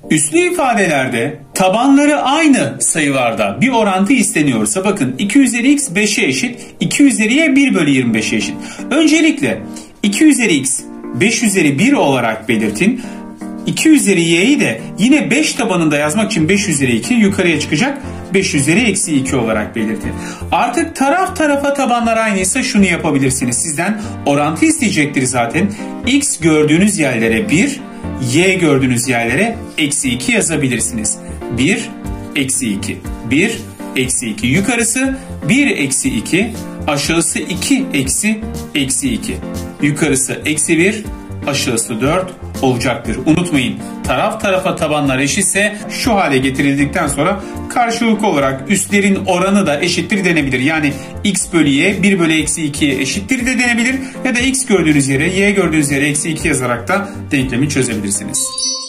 Üslü ifadelerde tabanları aynı sayılarda bir orantı isteniyorsa bakın 2 üzeri x 5'e eşit, 2 üzeri y 1 bölü 25'e eşit. Öncelikle 2 üzeri x 5 üzeri 1 olarak belirtin. 2 üzeri y'yi de yine 5 tabanında yazmak için 5 üzeri 2 yukarıya çıkacak. 5 üzeri eksi 2 olarak belirtin. Artık taraf tarafa tabanlar aynıysa şunu yapabilirsiniz. Sizden orantı isteyecektir zaten. X gördüğünüz yerlere 1, y gördüğünüz yerlere eksi 2 yazabilirsiniz. 1, eksi 2. 1, eksi 2. Yukarısı 1, eksi 2. Aşağısı 2, eksi 2. Yukarısı eksi 1, aşağısı 4 olacaktır. Unutmayın, taraf tarafa tabanlar eşitse şu hale getirildikten sonra karşılıklı olarak üstlerin oranı da eşittir denebilir. Yani x bölü y 1 bölü eksi 2'ye eşittir de denebilir ya da x gördüğünüz yere y gördüğünüz yere eksi 2 yazarak da denklemi çözebilirsiniz.